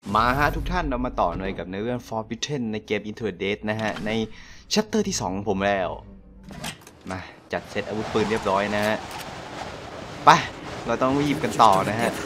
มาฮะทุกท่านเรามาต่อหน่อยกับในเรื่อง Forbidden ในเกม Into the Dead นะฮะในชัปเตอร์ที่2ของผมแล้วมาจัดเซตอาวุธปืนเรียบร้อยนะฮะไปเราต้องรีบกันต่อนะฮะ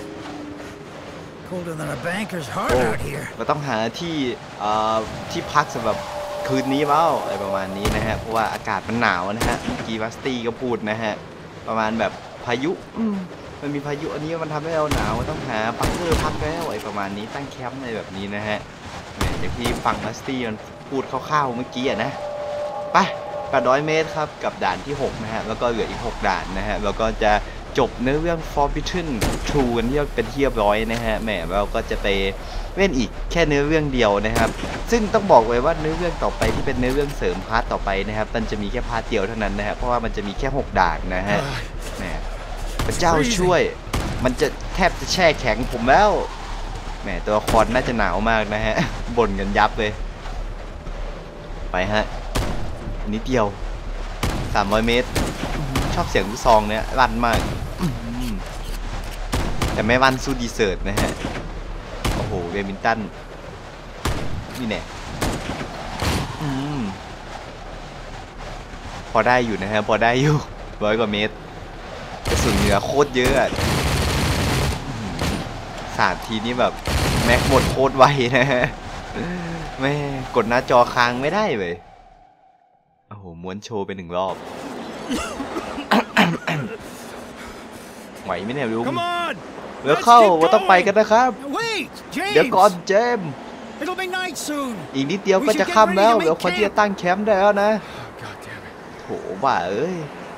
เราต้องหาที่พักสำหรับคืนนี้เปล่าอะไรประมาณนี้นะฮะเพราะว่าอากาศมันหนาวนะฮะเมื่อกี้วัสตี้ก็พูดนะฮะประมาณแบบพายุมันมีพายุอันนี้มันทำให้เราหนาวต้องหาปักเกอร์พักแล้วอะไรประมาณนี้ตั้งแคมป์อะไรแบบนี้นะฮะอย่างที่ฟังวัสตี้มันพูดคร่าวๆเมื่อกี้นะไป800 เมตรครับกับด่านที่6นะฮะแล้วก็เหลืออีก6ด่านนะฮะแล้วก็จะจบเนื้อเรื่อง Forbidden 2 กันที่เป็นที่เรียบร้อยนะฮะเราก็จะไปเล่นอีกแค่เนื้อเรื่องเดียวนะครับซึ่งต้องบอกไว้ว่าเนื้อเรื่องต่อไปที่เป็นเนื้อเรื่องเสริมพาร์ทต่อไปนะครับมันจะมีแค่พาร์ทเดียวเท่านั้นนะฮะเพราะว่ามันจะมีแค่6ด่านนะฮะพระเจ้าช่วยมันจะแทบจะแช่แข็งผมแล้วตัวละครน่าจะหนาวมากนะฮะบ่นกันยับเลยไปฮะนิดเดียว300 เมตรชอบเสียงลูกซองเนี่ยรันมากแต่ไม่รันสู้ดีเซิร์ตนะฮะโอ้โหเวมินตันนี่แน่พอได้อยู่นะฮะพอได้อยู่100 กว่าเมตรกระสุนเหนือโคตรเยอะสาดทีนี้แบบแม็กหมดโคตรไวนะฮะแม่กดหน้าจอค้างไม่ได้เลยโอ้โหม้วนโชว์ไป1 รอบไหวไหมเนี่ยลุงเดี๋ยวเข้าว่าต้องไปกันนะครับเดี๋ยวก่อนเจมอีกนิดเดียวก็จะค่ำแล้วเดี๋ยวคนที่จะตั้งแคมป์ได้แล้วนะโถบ้าเอ้ย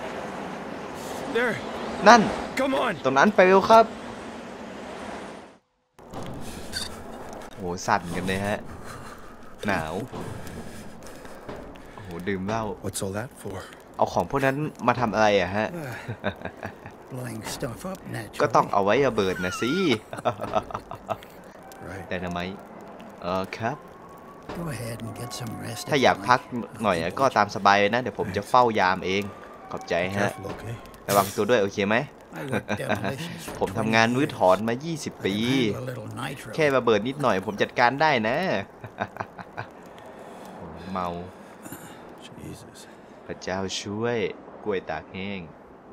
นั่นตรงนั้นไปเร็วครับโหสั่นกันเลยฮะหนาวโอ้โหดื่มเหล้าเอาของพวกนั้นมาทำอะไรอะฮะก็ต้องเอาไว้ระเบิดนะสิแต่ทำไมครับถ้าอยากพักหน่อยก็ตามสบายนะเดี๋ยวผมจะเฝ้ายามเองขอบใจฮะระวังตัวด้วยโอเคไหมผมทำงานรื้อถอนมา20 ปีแค่ระเบิดนิดหน่อยผมจัดการได้นะเมาพระเจ้าช่วยกล้วยตากแห้ง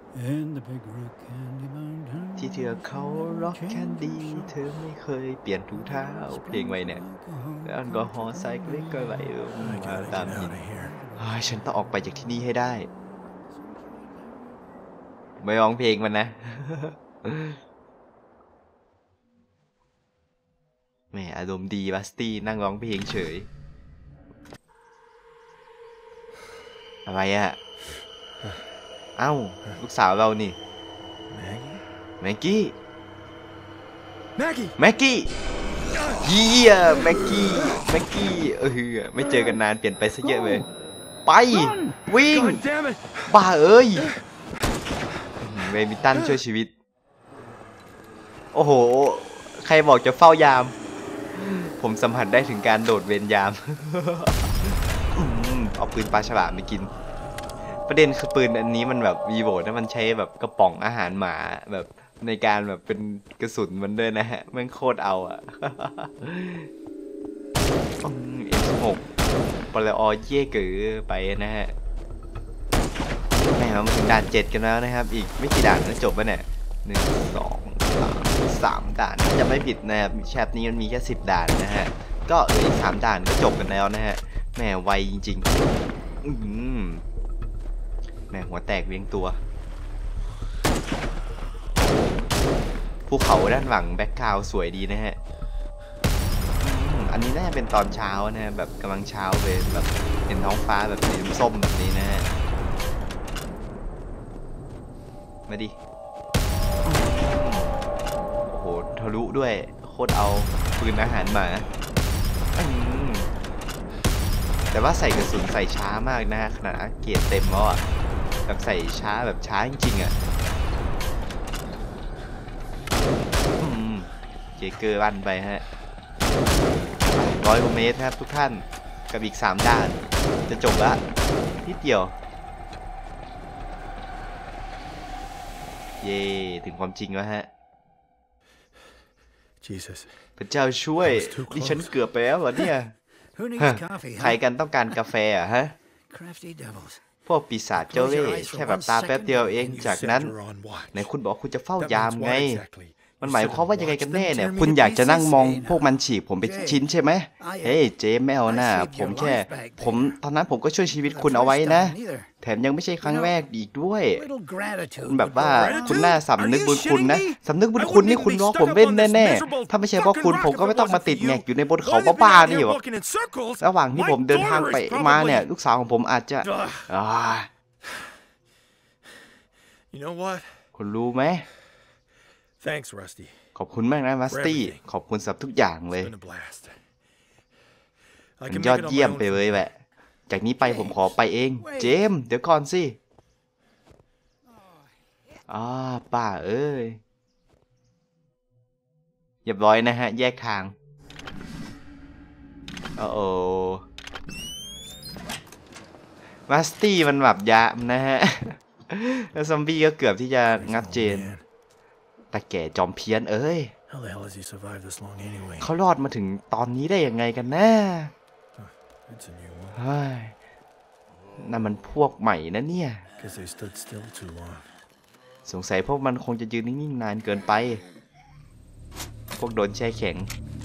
ที่เธอเขาร็อกแคนดี้เธอไม่เคยเปลี่ยนถุงเท้าเพลงไว้เนี่ยแล้วแอลกอฮอล์ใส่เล็กก็ไหลมาตามหินฉันต้องออกไปจากที่นี่ให้ได้ไม่ร้องเพลงมันนะแหมอารมณ์ดีบัสตี้นั่งร้องเพลงเฉยอะไรอะเอ้าลูกสาวเรานี่แม็กกี้เยี่ยแม็กกี้ไม่เจอกันนานเปลี่ยนไปซะเยอะเลยไปวิ่งบ้าเอ้ยเวมิตันช่วยชีวิตโอ้โหใครบอกจะเฝ้ายามผมสัมผัสได้ถึงการโดดเวรยามเอาปืนปลาฉลามไปกินประเด็นคือปืนอันนี้มันแบบวีโวนะมันใช้แบบกระป๋องอาหารหมาแบบในการแบบเป็นกระสุนมันด้วยนะฮะมันโคตรเอาอะM16 ปลอเย่เก๋ไปนะฮะแม่มาถึงด่าน7กันแล้วนะครับอีกไม่กี่ด่านก็จบแล้วเนี่ย1 2 3 ด่านจะไม่ผิดนะครับแชปนี้มันมีแค่10 ด่านนะฮะก็อีก3 ด่านก็จบกันแล้วนะฮะแม่ไวจริงๆแม่หัวแตกเวียงตัวภูเขาด้านหลังแบ็คกราวด์สวยดีนะฮะอันนี้น่าจะเป็นตอนเช้านะฮะแบบกำลังเช้าเลยแบบเห็นท้องฟ้าแบบสีส้มแบบนี้นะฮะมาดิโอ้โหทะลุด้วยโคตรเอาปืนอาหารหมาแต่ว่าใส่กระสุนใส่ช้ามากนะขนาดเกียร์เต็มแล้วอ่ะแบบใส่ช้าแบบช้าจริงๆอ่ะเจเกอร์รันไปฮะ100 กว่าเมตรครับทุกท่านกับอีก3 ด่านจะจบละนิดเดียวเย่ถึงความจริงแล้วฮะพระเจ้าช่วยดิฉันเกือบไปแล้วเหรอเนี่ยใครกันต้องการกาแฟอะฮะพวกปีศาจเจ้าเล่ห์แค่แบบตาแป๊บเดียวเองจากนั้นไหนคุณบอกคุณจะเฝ้ายามไงมันหมายความว่ายังไงกันแน่เนี่ยคุณอยากจะนั่งมองพวกมันฉีกผมเป็นชิ้นใช่ไหมเฮ้ยเจมไม่เอาหน้าผมตอนนั้นผมก็ช่วยชีวิตคุณเอาไว้นะแถมยังไม่ใช่ครั้งแรกอีกด้วยคุณแบบว่าคุณน่าสำนึกบุญคุณนะสำนึกบุญคุณนี่คุณล้อผมเล่นแน่ๆถ้าไม่ใช่เพราะคุณผมก็ไม่ต้องมาติดแงกอยู่ในบนเขาบ้าๆนี่หรอกระหว่างที่ผมเดินทางไปมาเนี่ยลูกสาวของผมอาจจะคุณรู้ไหมขอบคุณมากนะมัสตี้ขอบคุณสำหรับทุกอย่างเลยมันยอดเยี่ยมไปเลยแหละจากนี้ไปผมขอไปเองเจมเดี๋ยวก่อนสิป้าเอ้ยเรียบร้อยนะฮะแยกทางมัสตี้มันแบบยะนะฮะแล้วซอมบี้ก็เกือบที่จะงับเจนแต่แก่จอมเพี้ยนเอ้ยเขารอดมาถึงตอนนี้ได้ยังไงกันนะเฮ้ยนั่นมันพวกใหม่นะเนี่ยสงสัยพวกมันคงจะยืนนิ่งๆนานเกินไปพวกโดนแช่แข็ง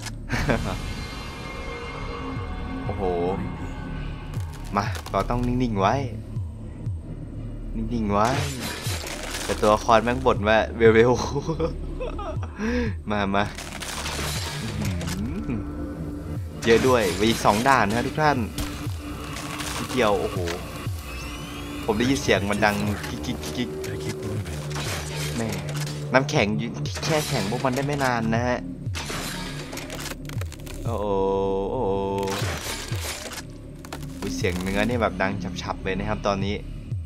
โอ้โหมาเราต้องนิ่งๆไว้นิ่งๆไว้แต่ตัวละครแม่งบ่นว่าเร็วๆมาเยอะด้วยมี2 ด่านนะทุกท่านเดียวโอ้โหผมได้ยินเสียงมันดังกิ๊กแม่น้ำแข็งแช่แข็งพวกมันได้ไม่นานนะฮะโอ้เสียงเนื้อนี่แบบดังฉับๆเลยนะครับตอนนี้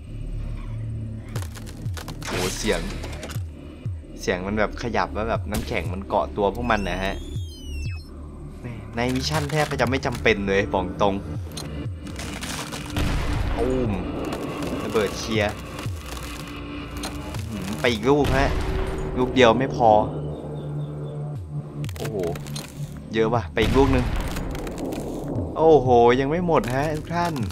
โอ้เสียงมันแบบขยับแล้วแบบน้ำแข็งมันเกาะตัวพวกมันนะฮะในมิชชั่นแทบจะไม่จำเป็นเลยบอกตรงระเบิดเคลียร์ไปอีกลูกฮะลูกเดียวไม่พอโอ้โหเยอะว่ะไปอีกลูกนึงโอ้โหยังไม่หมดฮะทุกท่าน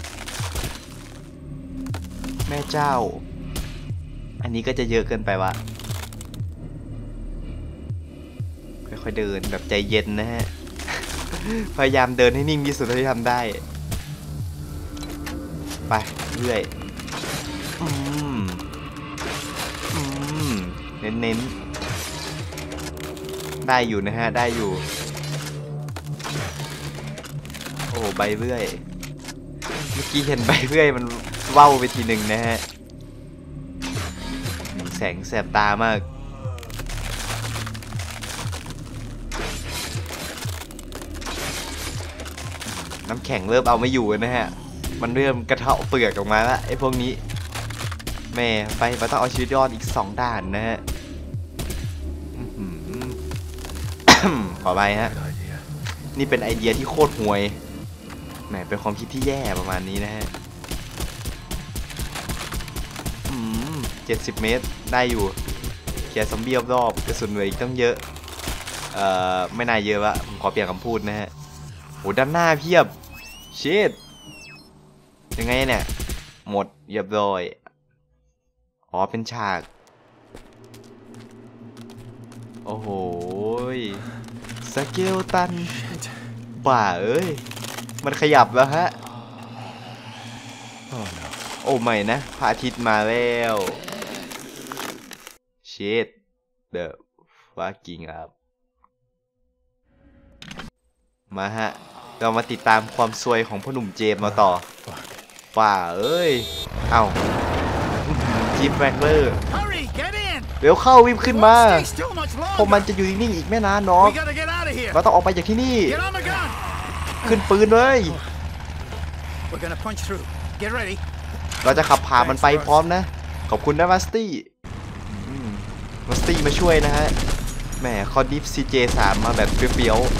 แม่เจ้าอันนี้ก็จะเยอะเกินไปวะค่อยๆเดินแบบใจเย็นนะฮะพยายามเดินให้นิ่งที่สุดเท่าที่ทำได้ไปเรื่อยเน้นได้อยู่นะฮะได้อยู่โอ้ใบเรื่อยเมื่อกี้เห็นใบเรื่อยมันว่าวไปทีหนึ่งนะฮะแสงแสบตามากน้ำแข็งเริ่มเอาไม่อยู่นะฮะมันเริ่มกระเทาะเปลือกออกมาแล้วไอ้พวกนี้แม่ไปมันต้องเอาชีวิตรอดอีก2 ด่านนะฮะขอไปฮะนี่เป็นไอเดียที่โคตรห่วยแหมเป็นความคิดที่แย่ประมาณนี้นะฮะ70 เมตรได้อยู่เคลียร์ซอมบี้รอบๆกระสุนเหลืออีกต้องเยอะไม่น่าเยอะวะผมขอเปลี่ยนคำพูดนะฮะโหด้านหน้าเพียบชิดยังไงเนี่ยหมดเรียบร้อยเป็นฉากโอ้โหสเกลตันป่าเอ้ยมันขยับแล้วฮะโอ้ไม่นะพระอาทิตย์มาแล้วชิดเดอะfucking up มาฮะเรามาติดตามความซวยของพ่อหนุ่มเจมส์มาต่อป่าเอ้ยเอ้าจีบแร็กเลอร์เร็วเข้าวิ่งขึ้นมาพวกมันจะอยู่นิ่งๆอีกไม่นานเนาะเราต้องออกไปจากที่นี่ขึ้นปืนเลยเราจะขับผ่านมันไปพร้อมนะขอบคุณนะมัสตี้มาช่วยนะฮะแหมคอดิฟ CJ3 มาแบบเปรี้ยว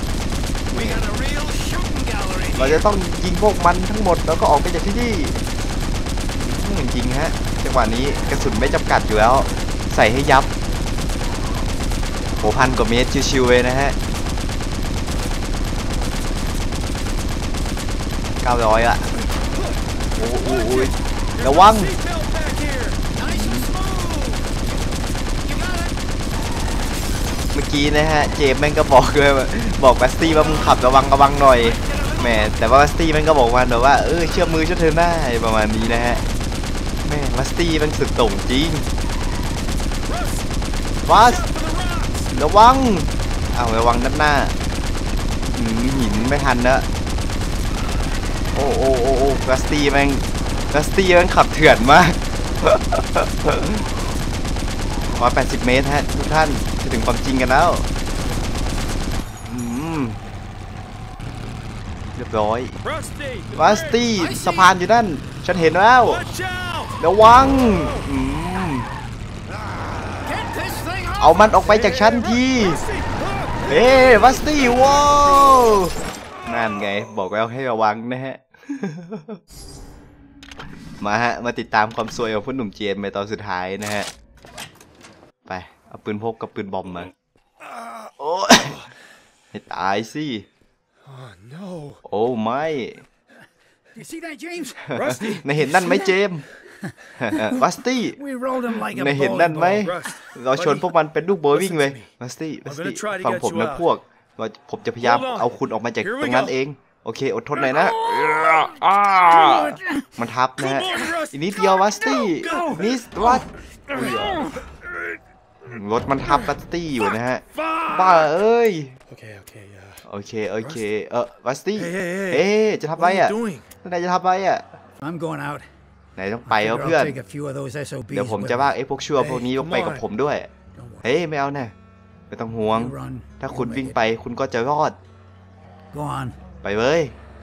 ๆเราจะต้องยิงพวกมันทั้งหมดแล้วก็ออกไปจากที่นี่ยิงฮะจังหวะนี้กระสุนไม่จำกัดอยู่แล้วใส่ให้ยับ1,000 กว่าเมตรชิวๆเลยนะฮะ 900อ่ะโอ้ยระวังเมื่อกี้นะฮะเจมแม่งก็บอกเลยบอกบัสตี้ว่ามึงขับระวังหน่อยแหมแต่ว่าบัสตี้แม่งก็บอกมาแบบว่าเชื่อมือเชื่อเธอหน้าประมาณนี้นะฮะแม่บัสตี้มันสุดโต่งจริงบัสระวังระวังด้านหน้าหินไม่ทันนะโอ้บัสตี้แม่งขับเถื่อนมาก180 เมตรฮะทุกท่านจะถึงความจริงกันแล้วเรียบร้อยบัสตี้สะพานอยู่นั่นฉันเห็นแล้วระวังเอามันออกไปจากฉันทีบัสตี้ว้าวนั่นไงบอกแล้วให้ระวังนะฮะ มาติดตามความซวยของผู้หนุ่มเจนในตอนสุดท้ายนะฮะไปเอาปืนพกกับปืนบอมมาโอ้ยให้ตายสิโอ้ไม่นายเห็นนั่นไหมเจมบัสตี้นายเห็นนั่นไหมเราชนพวกมันเป็นลูกโบวิ่งเลยบัสตี้ฟังผมนะพวกผมจะพยายามเอาคุณออกมาจากตรงนั้นเองโอเคอดทนหน่อยนะมันทับนะฮะอีกนิดเดียวบัสตี้นิสวัดรถมันทับบัสตี้อยู่นะฮะบ้าเอ้ยโอเคบัสตี้จะทำอะไรอ่ะนายจะทำอะไรอ่ะนายต้องไปเพื่อนเดี๋ยวผมจะว่าพวกชั่วพวกนี้ต้องไปกับผมด้วยไม่เอาแน่ไม่ต้องห่วงถ้าคุณวิ่งไปคุณก็จะรอดไปเลย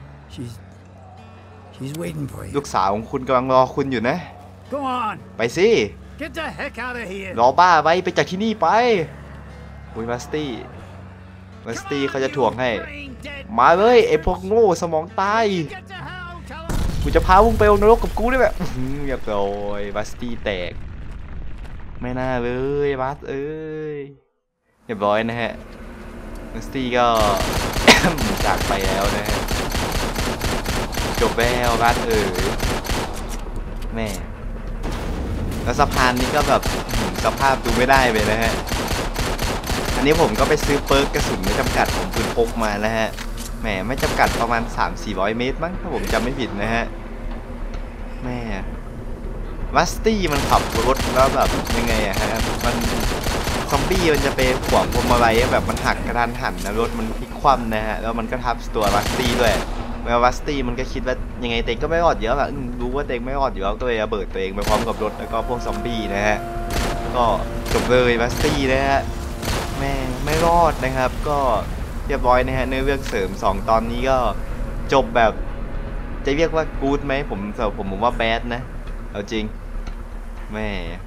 ลูกสาวของคุณกำลังรอคุณอยู่นะไปสิรอบ้าไว้ไปจากที่นี่ไปบัสตี้เขาจะถ่วงให้มาเลยพวกโง่สมองตายกูจะพามึงไปนรกกับกูได้แบบเรียบร้อยบัสตี้แตกไม่น่าเลยบัสเรียบร้อยนะฮะบัสตี้ก็ จากไปแล้วนะฮะจบแล้วบัสแม่แล้วสะพานนี้ก็แบบสภาพดูไม่ได้เลยนะฮะอันนี้ผมก็ไปซื้อเปิร์กกระสุนไม่จำกัดของปืนพกมานะฮะแหมไม่จำกัดประมาณ 300-400 เมตรมั้งถ้าผมจำไม่ผิดนะฮะแม่บัสตี้มันขับรถแล้วแบบยังไงอะฮะมันซอมบี้มันจะไปขวางพวงมาลัยแบบมันหักกระทันหันนะรถมันพลิกคว่ำนะฮะแล้วมันก็ทับตัวบัสตี้ด้วยแล้วบัสตี้มันก็คิดว่ายังไงเต็งก็ไม่รอดเยอะแบบรู้ว่าเต็งไม่รอดอยู่แล้วก็เลยระเบิดตัวเองไปพร้อมกับรถแล้วก็พวกซอมบี้นะฮะก็จบเลยบัสตี้นะฮะแม่ไม่รอดนะครับก็เรียบร้อยนะฮะเนื้อเรื่องเสริม2ตอนนี้ก็จบแบบจะเรียกว่ากู๊ดไหมผมว่าแบดนะเอาจริงแม่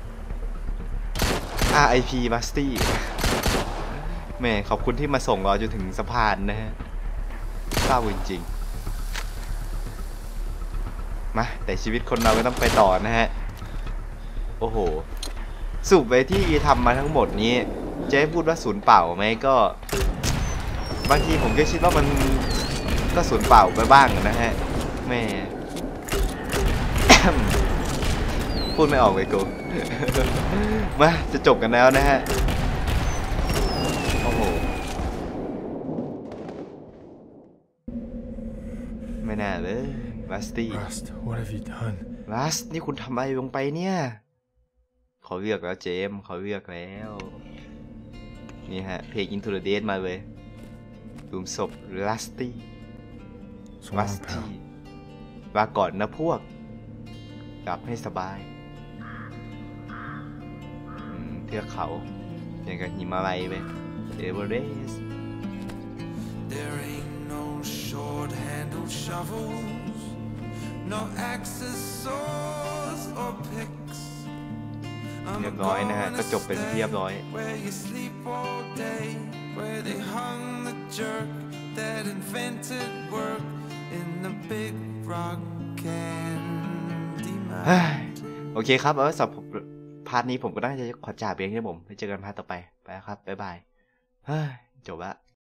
RIP บัสตี้แม่ขอบคุณที่มาส่งเราจนถึงสะพานนะฮะเศร้าจริงๆมาแต่ชีวิตคนเราก็ต้องไปต่อนะฮะโอ้โหสูบไปที่ทำมาทั้งหมดนี้จะให้พูดว่าศูนย์เปล่าไหมก็บางทีผมก็คิดว่ามันก็ศูนย์เปล่าไปบ้างนะฮะแม่ พูดไม่ออกเลยกู มาจะจบกันแล้วนะฮะโอ้โหไม่น่าเลยบัสตี้บัสนี่คุณทำอะไรลงไปเนี่ยเขาเลือกแล้วเจมเขาเลือกแล้วนี่ฮะเพลง Into the Dead มาเลยหลุมศพบัสตี้มาก่อนนะพวกกลับให้สบายเทือกเขาอย่างกับหิมาลัยไปเอเวอเรสต์ There ain't no short-handled shovels, no axes, swords or picks. เรียบร้อยนะฮะก็จบเป็นที่เรียบร้อย Where you sleep all day, where they hung the jerk that invented work in the big rock candy mine. โอเคครับสำหรับพาร์ทนี้ผมก็น่าจะขอจ่าเพียงแค่ผมไปเจอกันพาร์ทต่อไปไปครับบ๊ายบายจบละ